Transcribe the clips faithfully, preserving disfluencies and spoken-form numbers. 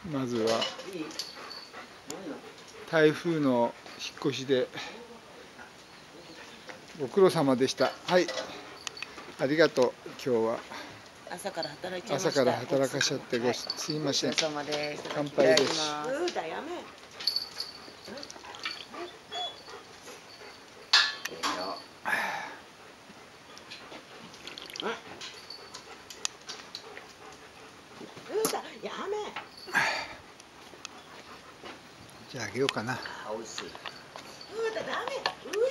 まずは台風の引っ越しでご苦労様でした。はい、ありがとう。今日は朝から働いちゃいました。 朝から働かしちゃってごし、すいません。 乾杯です。 うーだやめ。うーだやめ。 じゃああげようかな。 あ、美味しい。うーだダメ。上に。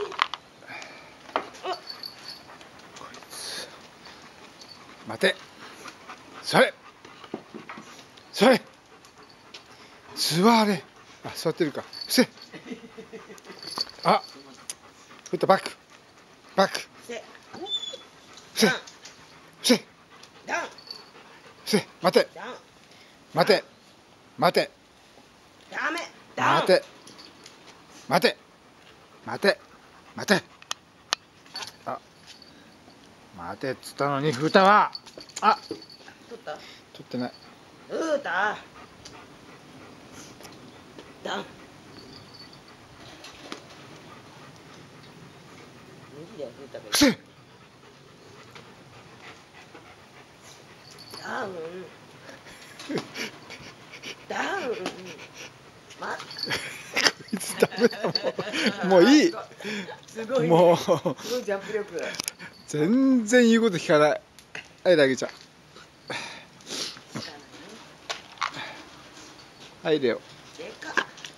あ、 こいつ。待て。それ。それ。座れ。あ、座ってるか。伏せ。あ。ふったバック。バック。 せ。 伏せ。伏せ。 ダウン。 伏せ。待て。 ダウン。 待て。待て。 ダメ。ダウン。 待て。待て。待て。待て。あ。待てっつったのに、ふたは。あ。 取った。 取ってない。 うーだ。ダウン。 伏せ。 ダウン。ダウン。ま。 こいつダメだもん。もういい。 すごい。 もう。 すごいジャンプ力。 全然言うこと聞かない。はい、ラギちゃん。はい、レオ。 でか。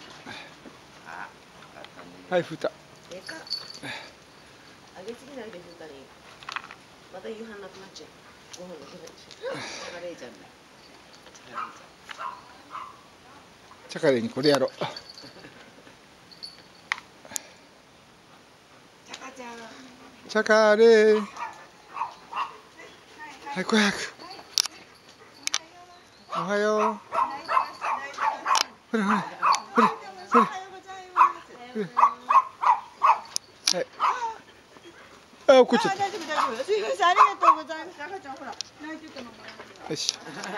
はい、ふた。 でか。あげすぎないでふたに。また夕飯なくなっちゃう。ご飯がけないでしょ。チャカレーちゃんだ。 チャカレーにこれやろう。 チャカちゃん。 チャカレー。はい、ごひゃく。おはよう。ほれほれ。ほれ。ほれ。ほれ。はい。あ、怒っちゃった。 大丈夫大丈夫。すいません、ありがとうございます。赤ちゃんほら泣いてたの。 よし。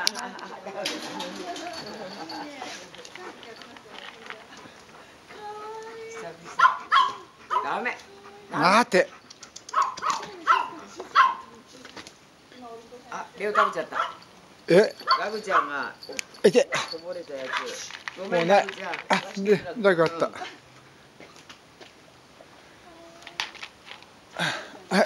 ダメ。 待て。 あ、レオ食べちゃった。 え。 ラグちゃんが。 いて。 こぼれたやつ。ごもめ、 うんないラグちゃん。 あ、で、ラグあった。はい。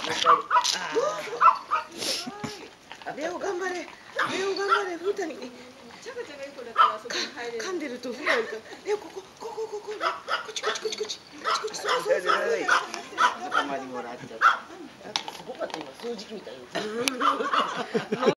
レオ頑張れ。レオ頑張れ。ふたに。 チャカちゃんがいい子だからそこに入れる。 噛んでるとふたに。レオここここここ。こっちこっちこっちこっち。こっちこっち。そうそうそう。仲間にもらっちゃった。すごかった今掃除機みたいに。